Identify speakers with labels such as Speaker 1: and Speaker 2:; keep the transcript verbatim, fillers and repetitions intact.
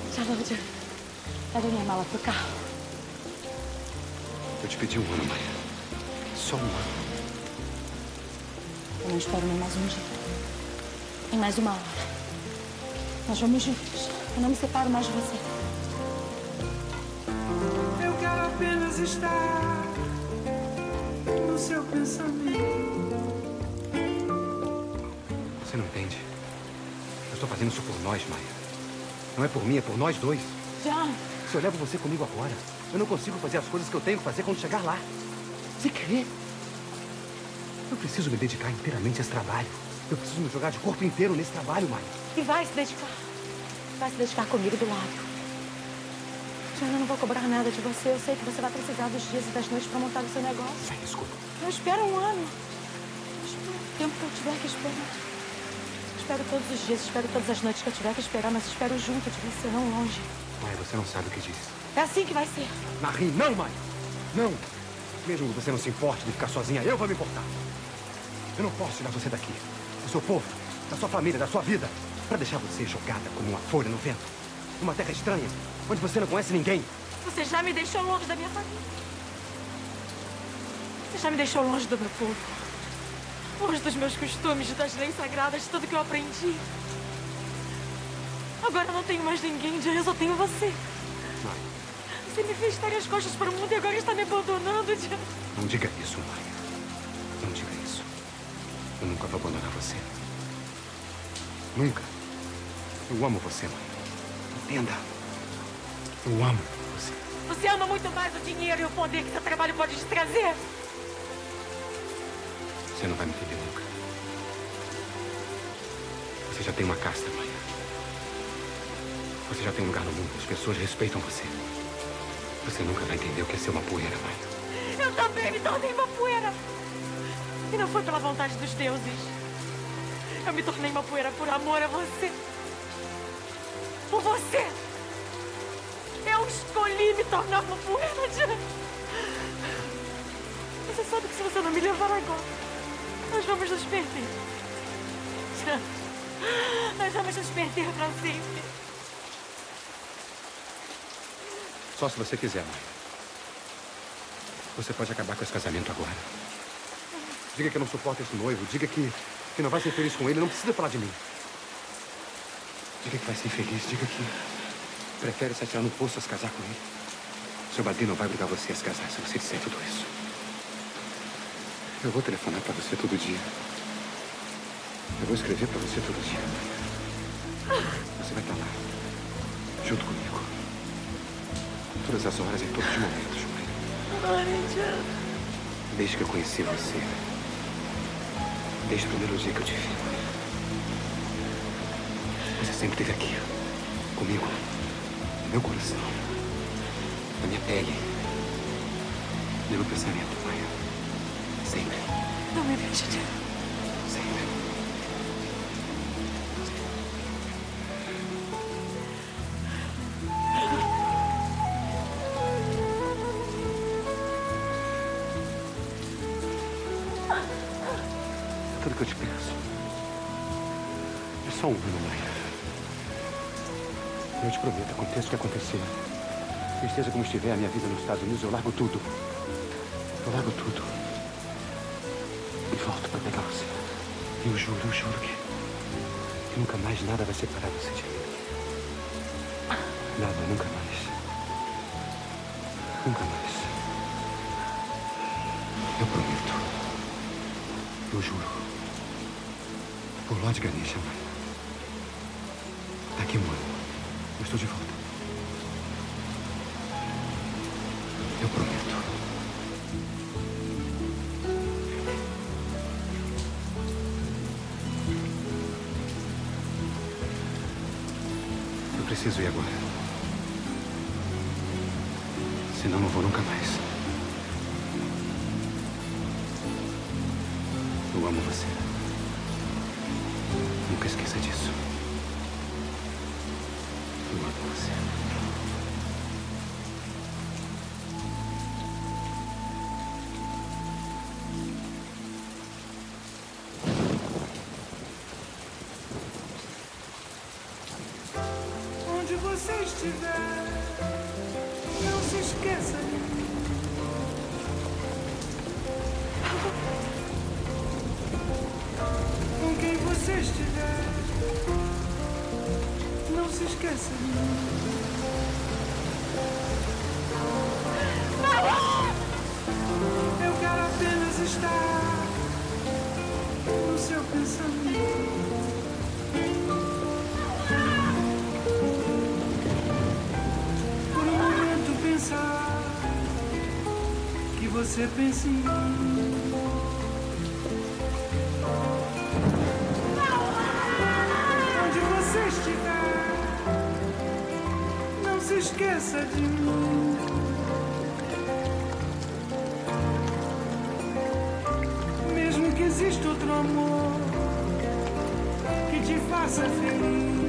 Speaker 1: Charlotte, leva minha mala pro carro.
Speaker 2: Eu te pedi um ano, Maia. Só um ano.
Speaker 1: Eu não espero nem mais um dia. Nem mais uma hora. Nós vamos juntos. Eu não me separo mais de você.
Speaker 3: Eu quero apenas estar no seu pensamento.
Speaker 2: Você não entende? Eu estou fazendo isso por nós, Maia. Não é por mim, é por nós dois.
Speaker 1: John!
Speaker 2: Se eu levo você comigo agora, eu não consigo fazer as coisas que eu tenho que fazer quando chegar lá. Você crê? Eu preciso me dedicar inteiramente a esse trabalho. Eu preciso me jogar de corpo inteiro nesse trabalho, Maia.
Speaker 1: E vai se dedicar. Vai se dedicar comigo do lado. John, eu não vou cobrar nada de você. Eu sei que você vai precisar dos dias e das noites para montar o seu negócio.
Speaker 2: Maia, escuta.
Speaker 1: Eu espero um ano. Eu espero o tempo que eu tiver que esperar. Espero todos os dias, espero todas as noites que eu tiver que esperar, mas espero junto de você, não longe.
Speaker 2: Maia, você não sabe o que diz.
Speaker 1: É assim que vai ser.
Speaker 2: Marie, não, Maia! Não! Mesmo que você não se importe de ficar sozinha, eu vou me importar. Eu não posso tirar você daqui, do seu povo, da sua família, da sua vida, para deixar você jogada como uma folha no vento, numa terra estranha, onde você não conhece ninguém.
Speaker 1: Você já me deixou longe da minha família. Você já me deixou longe do meu povo. Longe dos meus costumes, das leis sagradas, de tudo que eu aprendi. Agora eu não tenho mais ninguém, John, eu só tenho você.
Speaker 2: Maia.
Speaker 1: Você me fez estar as costas para o mundo e agora está me abandonando, John.
Speaker 2: Não diga isso, Maia. Não diga isso. Eu nunca vou abandonar você. Nunca. Eu amo você, Maia. Entenda. Eu amo você.
Speaker 1: Você ama muito mais o dinheiro e o poder que seu trabalho pode te trazer.
Speaker 2: Você não vai me entender nunca. Você já tem uma casta, Maia. Você já tem um lugar no mundo. As pessoas respeitam você. Você nunca vai entender o que é ser uma poeira, Maia.
Speaker 1: Eu também me tornei uma poeira. E não foi pela vontade dos deuses. Eu me tornei uma poeira por amor a você. Por você. Eu escolhi me tornar uma poeira, John. Você sabe que se você não me levar agora, nós vamos nos perder. John, nós vamos nos perder para sempre.
Speaker 2: Só se você quiser, Maia. Você pode acabar com esse casamento agora. Diga que eu não suporto esse noivo. Diga que, que não vai ser feliz com ele. Não precisa falar de mim. Diga que vai ser feliz. Diga que prefere se atirar no poço a se casar com ele. Seu padrinho não vai obrigar você a se casar se você disser tudo isso. Eu vou telefonar pra você todo dia. Eu vou escrever pra você todo dia. Você vai estar lá, junto comigo. Todas as horas e todos os momentos, Maia. Desde que eu conheci você. Desde o primeiro dia que eu te vi, Maia. Você sempre esteve aqui, comigo, no meu coração, na minha pele, no meu pensamento, Maia. Sempre.
Speaker 1: Não me deixe, John.
Speaker 2: Sempre. Tudo que eu te peço é só um ano, Maia. Eu te prometo, aconteça o que acontecer, esteja como estiver a minha vida nos Estados Unidos, eu largo tudo. Eu largo tudo. E volto pra pegar você. Eu juro, eu juro que, que nunca mais nada vai separar você de mim. Nada, nunca mais. Nunca mais. Eu prometo. Eu juro. Por Lord Ganesha, mãe. Daqui um ano, eu estou de volta. Eu prometo. Eu preciso ir agora. Senão não vou nunca mais. Eu amo você. Nunca esqueça disso. Eu amo você.
Speaker 3: Onde você você estiver, não se esqueça de mim. Com quem você estiver, não se esqueça de mim. Eu quero apenas estar no seu pensamento. Por um momento pensar que você pensa em mim. Onde você estiver, não se esqueça de mim. Mesmo que exista outro amor que te faça feliz,